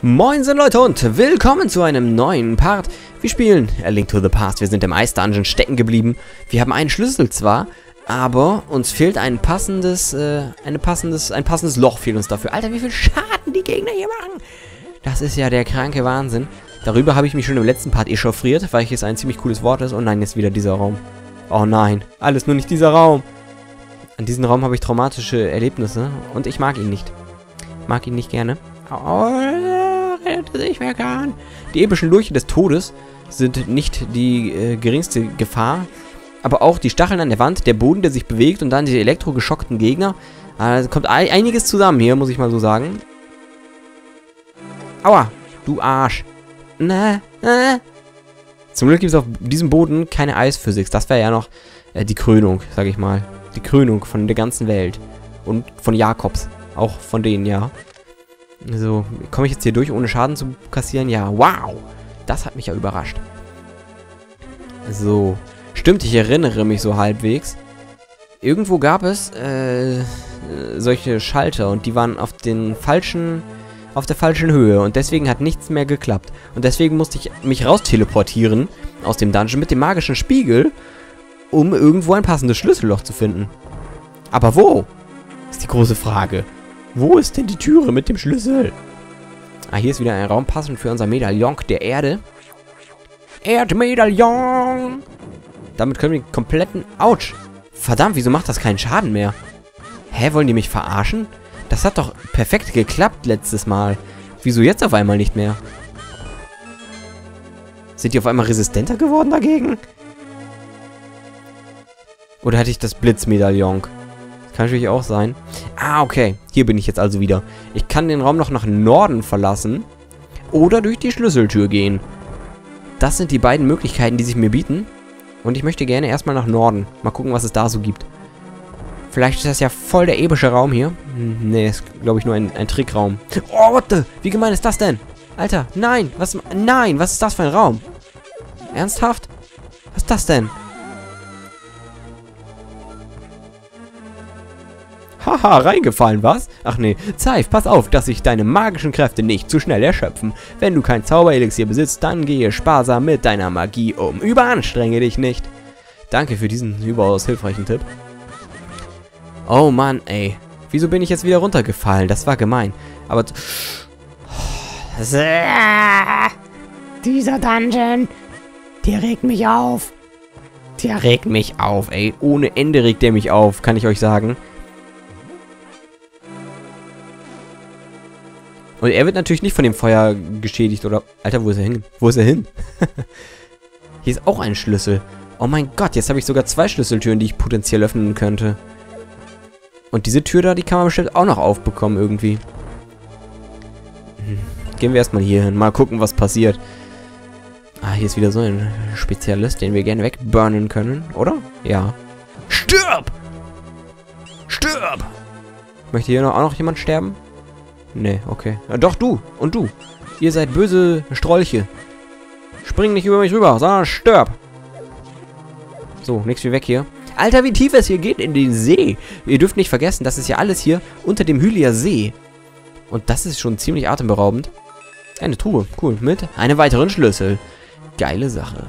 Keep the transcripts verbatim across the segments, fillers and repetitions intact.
Moinsen Leute und willkommen zu einem neuen Part. Wir spielen A Link to the Past. Wir sind im Ice Dungeon stecken geblieben. Wir haben einen Schlüssel zwar, aber uns fehlt ein passendes, äh, eine passendes, ein passendes Loch fehlt uns dafür. Alter, wie viel Schaden die Gegner hier machen. Das ist ja der kranke Wahnsinn. Darüber habe ich mich schon im letzten Part echauffiert, weil es ein ziemlich cooles Wort ist. Und nein, jetzt wieder dieser Raum. Oh nein, alles nur nicht dieser Raum. An diesem Raum habe ich traumatische Erlebnisse und ich mag ihn nicht. Mag ihn nicht gerne. Oh, rette sich, wer kann. Die epischen Lurche des Todes sind nicht die äh, geringste Gefahr. Aber auch die Stacheln an der Wand, der Boden, der sich bewegt und dann die elektrogeschockten Gegner. Also kommt ein, einiges zusammen hier, muss ich mal so sagen. Aua, du Arsch. Na, na. Zum Glück gibt es auf diesem Boden keine Eisphysik. Das wäre ja noch äh, die Krönung, sag ich mal. Die Krönung von der ganzen Welt. Und von Jakobs. Auch von denen, ja. So, komme ich jetzt hier durch, ohne Schaden zu kassieren? Ja, wow! Das hat mich ja überrascht. So. Stimmt, ich erinnere mich so halbwegs. Irgendwo gab es äh, solche Schalter und die waren auf den falschen, auf der falschen Höhe und deswegen hat nichts mehr geklappt. Und deswegen musste ich mich raus teleportieren aus dem Dungeon mit dem magischen Spiegel, um irgendwo ein passendes Schlüsselloch zu finden. Aber wo? Ist die große Frage. Wo ist denn die Türe mit dem Schlüssel? Ah, hier ist wieder ein Raum passend für unser Medaillon der Erde. Erdmedaillon! Damit können wir den kompletten... Autsch! Verdammt, wieso macht das keinen Schaden mehr? Hä, wollen die mich verarschen? Das hat doch perfekt geklappt letztes Mal. Wieso jetzt auf einmal nicht mehr? Sind die auf einmal resistenter geworden dagegen? Oder hatte ich das Blitzmedaillon? Kann natürlich auch sein. Ah, okay. Hier bin ich jetzt also wieder. Ich kann den Raum noch nach Norden verlassen. Oder durch die Schlüsseltür gehen. Das sind die beiden Möglichkeiten, die sich mir bieten. Und ich möchte gerne erstmal nach Norden. Mal gucken, was es da so gibt. Vielleicht ist das ja voll der epische Raum hier. Hm, nee, ist, glaube ich, nur ein, ein Trickraum. Oh, what the? Wie gemein ist das denn? Alter, nein. Was, nein, was ist das für ein Raum? Ernsthaft? Was ist das denn? Haha, reingefallen, was? Ach nee, Zeif, pass auf, dass sich deine magischen Kräfte nicht zu schnell erschöpfen. Wenn du kein Zauberelixier besitzt, dann gehe sparsam mit deiner Magie um. Überanstrenge dich nicht. Danke für diesen überaus hilfreichen Tipp. Oh Mann, ey. Wieso bin ich jetzt wieder runtergefallen? Das war gemein. Aber... Dieser Dungeon, der regt mich auf. Der regt mich auf, ey. Ohne Ende regt der mich auf, kann ich euch sagen. Und er wird natürlich nicht von dem Feuer geschädigt, oder... Alter, wo ist er hin? Wo ist er hin? Hier ist auch ein Schlüssel. Oh mein Gott, jetzt habe ich sogar zwei Schlüsseltüren, die ich potenziell öffnen könnte. Und diese Tür da, die kann man bestimmt auch noch aufbekommen irgendwie. Hm. Gehen wir erstmal hier hin. Mal gucken, was passiert. Ah, hier ist wieder so ein Spezialist, den wir gerne wegburnen können, oder? Ja. Stirb! Stirb! Möchte hier noch, auch noch jemand sterben? Nee, okay. Ja, doch, du. Und du. Ihr seid böse Strolche. Spring nicht über mich rüber, sondern stirb. So, nichts wie weg hier. Alter, wie tief es hier geht in den See. Ihr dürft nicht vergessen, das ist ja alles hier unter dem Hylia See. Und das ist schon ziemlich atemberaubend. Eine Truhe. Cool. Mit einem weiteren Schlüssel. Geile Sache.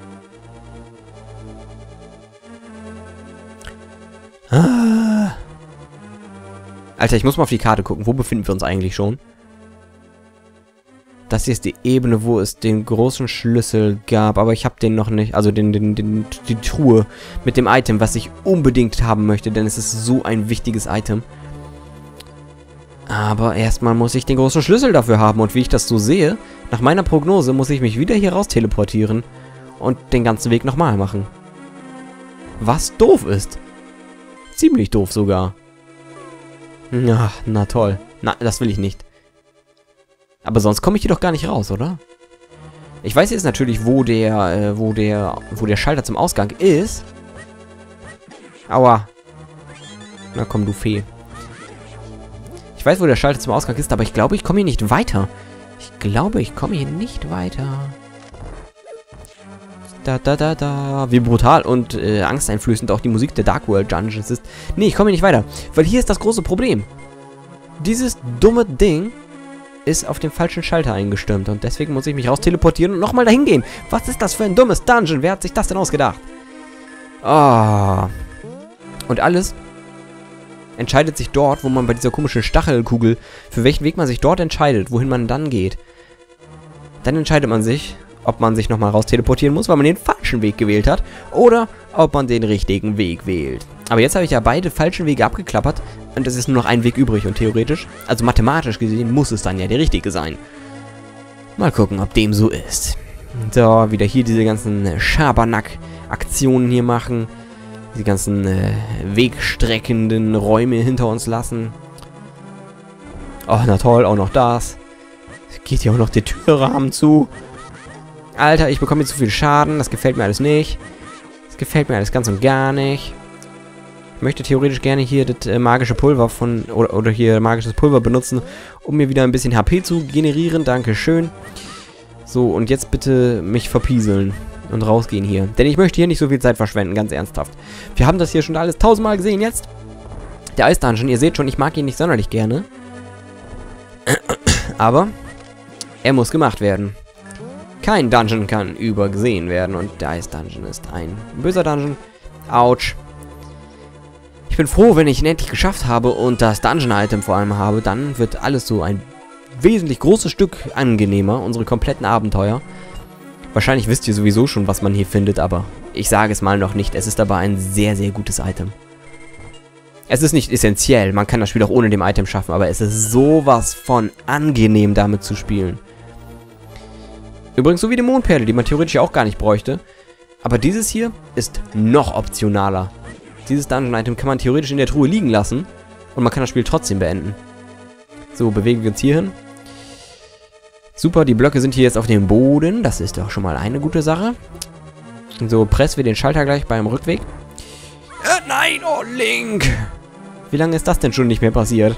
Ah... Alter, ich muss mal auf die Karte gucken. Wo befinden wir uns eigentlich schon? Das hier ist die Ebene, wo es den großen Schlüssel gab. Aber ich habe den noch nicht. Also den, den, den, die Truhe mit dem Item, was ich unbedingt haben möchte. Denn es ist so ein wichtiges Item. Aber erstmal muss ich den großen Schlüssel dafür haben. Und wie ich das so sehe, nach meiner Prognose muss ich mich wieder hier raus teleportieren. Und den ganzen Weg nochmal machen. Was doof ist. Ziemlich doof sogar. Ja, na toll. Na, das will ich nicht. Aber sonst komme ich hier doch gar nicht raus, oder? Ich weiß jetzt natürlich, wo der, äh, wo der, wo der Schalter zum Ausgang ist. Aua. Na komm, du Fee. Ich weiß, wo der Schalter zum Ausgang ist, aber ich glaube, ich komme hier nicht weiter. Ich glaube, ich komme hier nicht weiter. Da, da, da, da. Wie brutal und äh, angsteinflößend auch die Musik der Dark World Dungeons ist. Nee, ich komme hier nicht weiter. Weil hier ist das große Problem. Dieses dumme Ding ist auf den falschen Schalter eingestimmt. Und deswegen muss ich mich raus teleportieren und nochmal dahin gehen. Was ist das für ein dummes Dungeon? Wer hat sich das denn ausgedacht? Ah. Und alles entscheidet sich dort, wo man bei dieser komischen Stachelkugel, für welchen Weg man sich dort entscheidet, wohin man dann geht. Dann entscheidet man sich, ob man sich nochmal raus teleportieren muss, weil man den falschen Weg gewählt hat, oder ob man den richtigen Weg wählt. Aber jetzt habe ich ja beide falschen Wege abgeklappert und es ist nur noch ein Weg übrig und theoretisch, also mathematisch gesehen, muss es dann ja der richtige sein. Mal gucken, ob dem so ist. So, wieder hier diese ganzen Schabernack-Aktionen hier machen. Die ganzen äh, wegstreckenden Räume hinter uns lassen. Oh, na toll, auch noch das. Geht hier auch noch der Türrahmen zu. Alter, ich bekomme jetzt zu viel Schaden. Das gefällt mir alles nicht. Das gefällt mir alles ganz und gar nicht. Ich möchte theoretisch gerne hier das äh, magische Pulver von... Oder, oder hier magisches Pulver benutzen, um mir wieder ein bisschen H P zu generieren. Dankeschön. So, und jetzt bitte mich verpieseln. Und rausgehen hier. Denn ich möchte hier nicht so viel Zeit verschwenden, ganz ernsthaft. Wir haben das hier schon alles tausendmal gesehen jetzt. Der Eisdungeon, ihr seht schon, ich mag ihn nicht sonderlich gerne. Aber er muss gemacht werden. Kein Dungeon kann übergesehen werden und der Eisdungeon ist ein böser Dungeon. Autsch. Ich bin froh, wenn ich ihn endlich geschafft habe und das Dungeon-Item vor allem habe. Dann wird alles so ein wesentlich großes Stück angenehmer, unsere kompletten Abenteuer. Wahrscheinlich wisst ihr sowieso schon, was man hier findet, aber ich sage es mal noch nicht. Es ist aber ein sehr, sehr gutes Item. Es ist nicht essentiell, man kann das Spiel auch ohne dem Item schaffen, aber es ist sowas von angenehm, damit zu spielen. Übrigens so wie die Mondperle, die man theoretisch auch gar nicht bräuchte. Aber dieses hier ist noch optionaler. Dieses Dungeon-Item kann man theoretisch in der Truhe liegen lassen und man kann das Spiel trotzdem beenden. So, bewegen wir uns hier hin. Super, die Blöcke sind hier jetzt auf dem Boden. Das ist doch schon mal eine gute Sache. So, pressen wir den Schalter gleich beim Rückweg. Äh, nein, oh Link! Wie lange ist das denn schon nicht mehr passiert?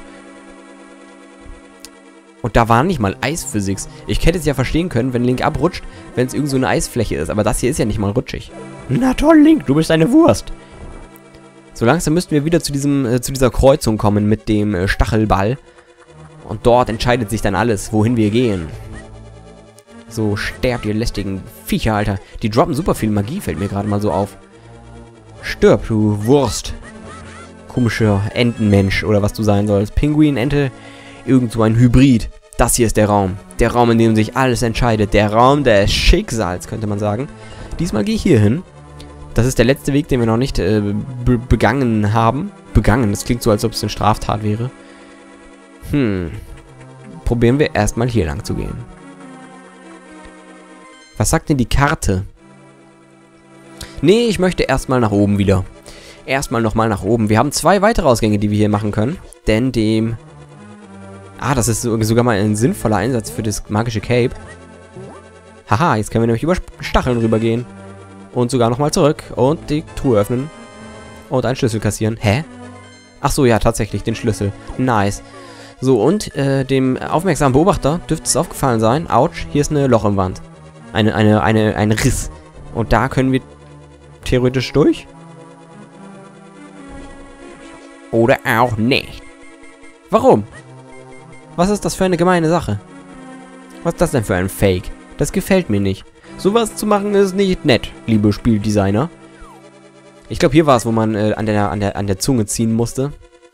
Und da war nicht mal Eisphysics. Ich hätte es ja verstehen können, wenn Link abrutscht, wenn es irgend so eine Eisfläche ist. Aber das hier ist ja nicht mal rutschig. Na toll, Link, du bist eine Wurst. So langsam müssten wir wieder zu, diesem, äh, zu dieser Kreuzung kommen mit dem äh, Stachelball. Und dort entscheidet sich dann alles, wohin wir gehen. So, sterbt ihr lästigen Viecher, Alter. Die droppen super viel Magie, fällt mir gerade mal so auf. Stirb, du Wurst. Komischer Entenmensch oder was du sein sollst. Pinguin, Ente, irgend so ein Hybrid. Das hier ist der Raum. Der Raum, in dem sich alles entscheidet. Der Raum des Schicksals, könnte man sagen. Diesmal gehe ich hier hin. Das ist der letzte Weg, den wir noch nicht äh, be begangen haben. Begangen, das klingt so, als ob es eine Straftat wäre. Hm. Probieren wir erstmal hier lang zu gehen. Was sagt denn die Karte? Nee, ich möchte erstmal nach oben wieder. Erstmal nochmal nach oben. Wir haben zwei weitere Ausgänge, die wir hier machen können. Denn dem... Ah, das ist sogar mal ein sinnvoller Einsatz für das magische Cape. Haha, jetzt können wir nämlich über Stacheln rübergehen. Und sogar nochmal zurück. Und die Truhe öffnen. Und einen Schlüssel kassieren. Hä? Ach so, ja, tatsächlich, den Schlüssel. Nice. So, und äh, dem aufmerksamen Beobachter dürfte es aufgefallen sein. Autsch, hier ist eine Loch im Wand. Eine, eine, eine, ein Riss. Und da können wir theoretisch durch. Oder auch nicht. Warum? Was ist das für eine gemeine Sache? Was ist das denn für ein Fake? Das gefällt mir nicht. Sowas zu machen ist nicht nett, liebe Spieldesigner. Ich glaube, hier war es, wo man äh, an, der, an, der, an der Zunge ziehen musste.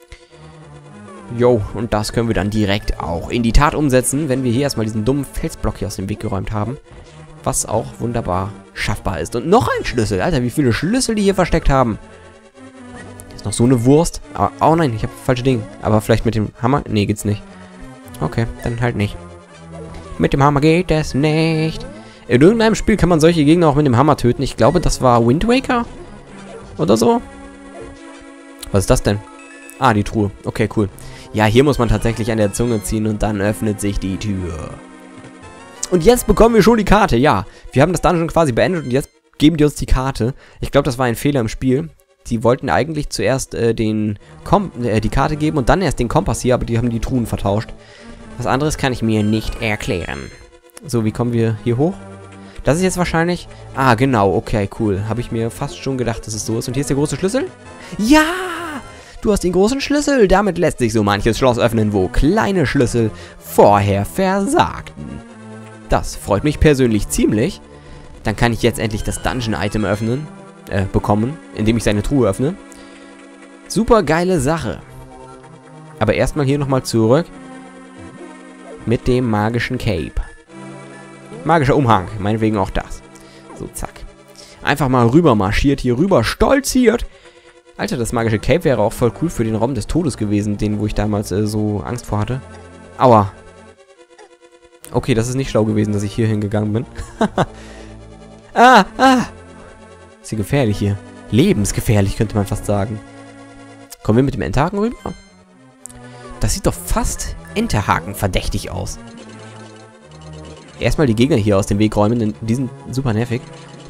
Jo, und das können wir dann direkt auch in die Tat umsetzen, wenn wir hier erstmal diesen dummen Felsblock hier aus dem Weg geräumt haben. Was auch wunderbar schaffbar ist. Und noch ein Schlüssel. Alter, wie viele Schlüssel die hier versteckt haben. Ist noch so eine Wurst. Aber, oh nein, ich habe falsche Dinge. Aber vielleicht mit dem Hammer? Nee, geht's nicht. Okay, dann halt nicht. Mit dem Hammer geht es nicht. In irgendeinem Spiel kann man solche Gegner auch mit dem Hammer töten. Ich glaube, das war Wind Waker. Oder so. Was ist das denn? Ah, die Truhe. Okay, cool. Ja, hier muss man tatsächlich an der Zunge ziehen und dann öffnet sich die Tür. Und jetzt bekommen wir schon die Karte. Ja, wir haben das Dungeon quasi beendet und jetzt geben die uns die Karte. Ich glaube, das war ein Fehler im Spiel. Die wollten eigentlich zuerst äh, den Kom äh, die Karte geben und dann erst den Kompass hier, aber die haben die Truhen vertauscht. Was anderes kann ich mir nicht erklären. So, wie kommen wir hier hoch? Das ist jetzt wahrscheinlich... Ah, genau, okay, cool. Habe ich mir fast schon gedacht, dass es so ist. Und hier ist der große Schlüssel. Ja! Du hast den großen Schlüssel. Damit lässt sich so manches Schloss öffnen, wo kleine Schlüssel vorher versagten. Das freut mich persönlich ziemlich. Dann kann ich jetzt endlich das Dungeon-Item öffnen, äh, bekommen, indem ich seine Truhe öffne. Super geile Sache. Aber erstmal hier nochmal zurück mit dem magischen Cape. Magischer Umhang, meinetwegen auch das. So, zack. Einfach mal rüber marschiert, hier rüber stolziert. Alter, das magische Cape wäre auch voll cool für den Raum des Todes gewesen, den, wo ich damals äh, so Angst vor hatte. Aua. Okay, das ist nicht schlau gewesen, dass ich hier hingegangen bin. ah, ah. Ist hier gefährlich hier. Lebensgefährlich, könnte man fast sagen. Kommen wir mit dem Enterhaken rüber? Das sieht doch fast Enterhaken verdächtig aus. Erstmal die Gegner hier aus dem Weg räumen, denn die sind super nervig.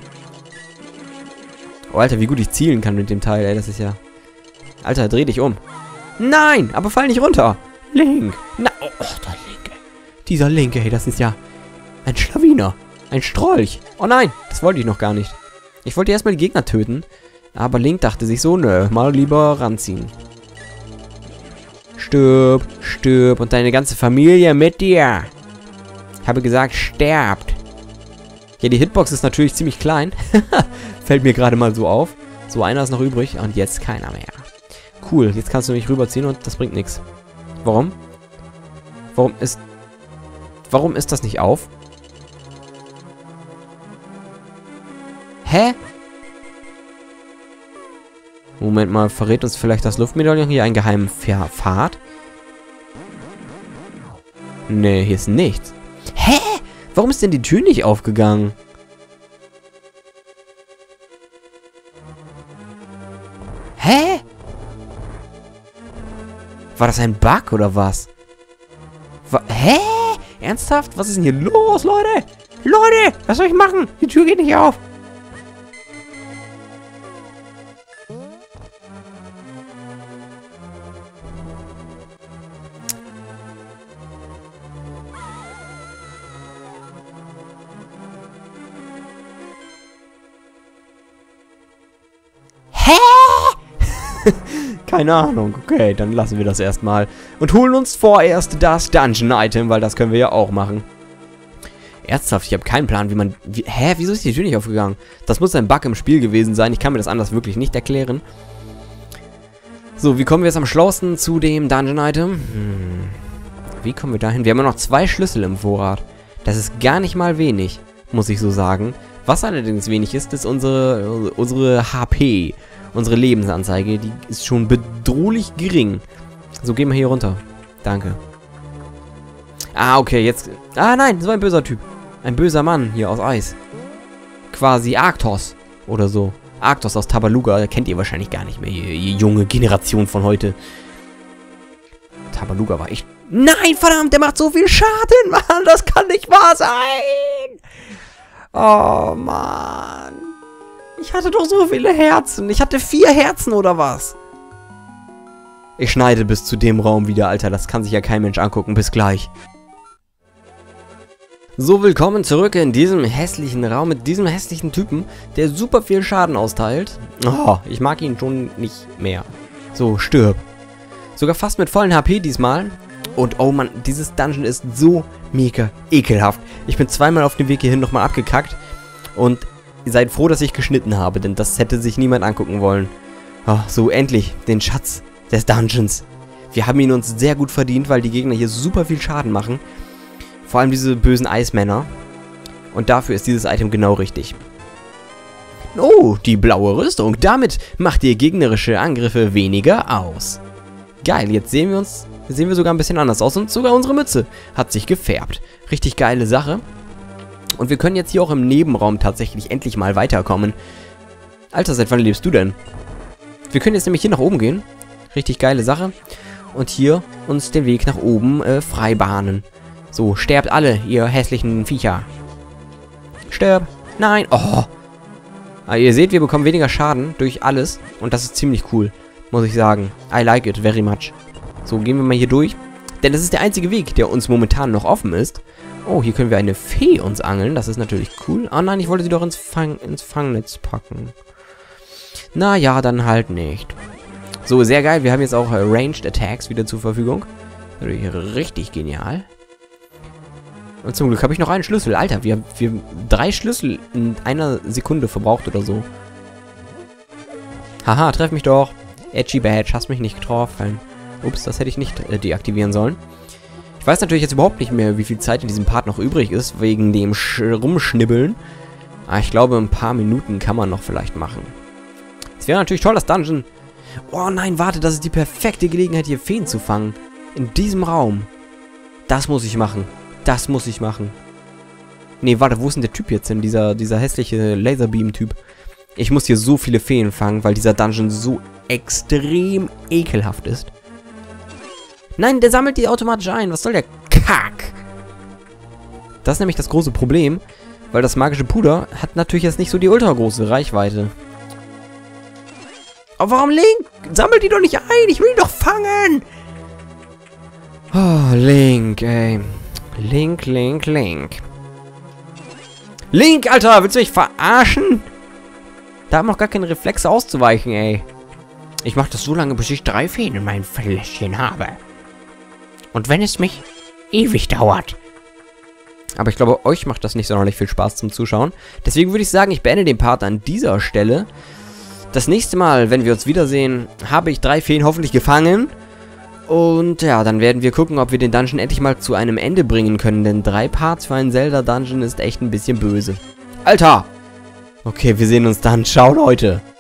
Oh, Alter, wie gut ich zielen kann mit dem Teil, ey, das ist ja... Alter, dreh dich um. Nein, aber fall nicht runter. Link. Na, oh, oh, der Linke. Dieser Linke, ey, das ist ja ein Schlawiner. Ein Strolch. Oh nein, das wollte ich noch gar nicht. Ich wollte erstmal die Gegner töten, aber Link dachte sich so, nö, mal lieber ranziehen. Stirb, stirb und deine ganze Familie mit dir. Ich habe gesagt, sterbt. Ja, die Hitbox ist natürlich ziemlich klein. Fällt mir gerade mal so auf. So, einer ist noch übrig und jetzt keiner mehr. Cool, jetzt kannst du mich rüberziehen und das bringt nichts. Warum? Warum ist... Warum ist das nicht auf? Hä? Moment mal, verrät uns vielleicht das Luftmedaillon hier einen geheimen Pfad? Nee, hier ist nichts. Hä? Warum ist denn die Tür nicht aufgegangen? Hä? War das ein Bug oder was? Wa- Hä? Ernsthaft? Was ist denn hier los, Leute? Leute, was soll ich machen? Die Tür geht nicht auf. Keine Ahnung. Okay, dann lassen wir das erstmal. Und holen uns vorerst das Dungeon-Item, weil das können wir ja auch machen. Ernsthaft, ich habe keinen Plan, wie man... Wie, hä? Wieso ist die Tür nicht aufgegangen? Das muss ein Bug im Spiel gewesen sein. Ich kann mir das anders wirklich nicht erklären. So, wie kommen wir jetzt am schlausten zu dem Dungeon-Item? Hm. Wie kommen wir dahin? Wir haben ja noch zwei Schlüssel im Vorrat. Das ist gar nicht mal wenig, muss ich so sagen. Was allerdings wenig ist, ist unsere, unsere H P. Unsere Lebensanzeige, die ist schon bedrohlich gering. So, gehen wir hier runter. Danke. Ah, okay, jetzt... Ah, nein, so ein böser Typ. Ein böser Mann hier aus Eis. Quasi Arktos oder so. Arktos aus Tabaluga, kennt ihr wahrscheinlich gar nicht mehr, ihr, ihr junge Generation von heute. Tabaluga war echt... Nein, verdammt, der macht so viel Schaden, Mann, das kann nicht wahr sein. Oh, Mann. Ich hatte doch so viele Herzen. Ich hatte vier Herzen oder was? Ich schneide bis zu dem Raum wieder, Alter. Das kann sich ja kein Mensch angucken. Bis gleich. So, willkommen zurück in diesem hässlichen Raum mit diesem hässlichen Typen, der super viel Schaden austeilt. Oh, ich mag ihn schon nicht mehr. So, stirb. Sogar fast mit vollen H P diesmal. Und oh Mann, dieses Dungeon ist so mega ekelhaft. Ich bin zweimal auf dem Weg hierhin nochmal abgekackt. Und... Seid froh, dass ich geschnitten habe, denn das hätte sich niemand angucken wollen. Oh, so, endlich, den Schatz des Dungeons. Wir haben ihn uns sehr gut verdient, weil die Gegner hier super viel Schaden machen. Vor allem diese bösen Eismänner. Und dafür ist dieses Item genau richtig. Oh, die blaue Rüstung. Damit macht ihr gegnerische Angriffe weniger aus. Geil, jetzt sehen wir uns, sehen wir sogar ein bisschen anders aus. Und sogar unsere Mütze hat sich gefärbt. Richtig geile Sache. Und wir können jetzt hier auch im Nebenraum tatsächlich endlich mal weiterkommen. Alter, seit wann lebst du denn? Wir können jetzt nämlich hier nach oben gehen. Richtig geile Sache. Und hier uns den Weg nach oben äh, frei bahnen. So, sterbt alle, ihr hässlichen Viecher. Sterb. Nein. Oh. Aber ihr seht, wir bekommen weniger Schaden durch alles. Und das ist ziemlich cool, muss ich sagen. I like it very much. So, gehen wir mal hier durch. Denn das ist der einzige Weg, der uns momentan noch offen ist. Oh, hier können wir eine Fee uns angeln. Das ist natürlich cool. Ah nein, ich wollte sie doch ins, Fang, ins Fangnetz packen. Naja, dann halt nicht. So, sehr geil. Wir haben jetzt auch äh, Ranged Attacks wieder zur Verfügung. Natürlich richtig genial. Und zum Glück habe ich noch einen Schlüssel. Alter, wir haben wir drei Schlüssel in einer Sekunde verbraucht oder so. Haha, treff mich doch. Edgy Badge, hast mich nicht getroffen. Ups, das hätte ich nicht äh, deaktivieren sollen. Ich weiß natürlich jetzt überhaupt nicht mehr, wie viel Zeit in diesem Part noch übrig ist, wegen dem Sch Rumschnibbeln. Aber ich glaube, ein paar Minuten kann man noch vielleicht machen. Es wäre natürlich toll, das Dungeon... Oh nein, warte, das ist die perfekte Gelegenheit, hier Feen zu fangen. In diesem Raum. Das muss ich machen. Das muss ich machen. Nee, warte, wo ist denn der Typ jetzt hin? Dieser, dieser hässliche Laserbeam-Typ. Ich muss hier so viele Feen fangen, weil dieser Dungeon so extrem ekelhaft ist. Nein, der sammelt die automatisch ein. Was soll der Kack? Das ist nämlich das große Problem, weil das magische Puder hat natürlich jetzt nicht so die ultra große Reichweite. Aber warum Link? Sammelt die doch nicht ein. Ich will ihn doch fangen. Oh, Link, ey. Link, Link, Link. Link, Alter, willst du mich verarschen? Da haben noch gar keine Reflexe auszuweichen, ey. Ich mache das so lange, bis ich drei Feen in meinem Fläschchen habe. Und wenn es mich ewig dauert. Aber ich glaube, euch macht das nicht sonderlich viel Spaß zum Zuschauen. Deswegen würde ich sagen, ich beende den Part an dieser Stelle. Das nächste Mal, wenn wir uns wiedersehen, habe ich drei Feen hoffentlich gefangen. Und ja, dann werden wir gucken, ob wir den Dungeon endlich mal zu einem Ende bringen können. Denn drei Parts für einen Zelda-Dungeon ist echt ein bisschen böse. Alter! Okay, wir sehen uns dann. Ciao, Leute!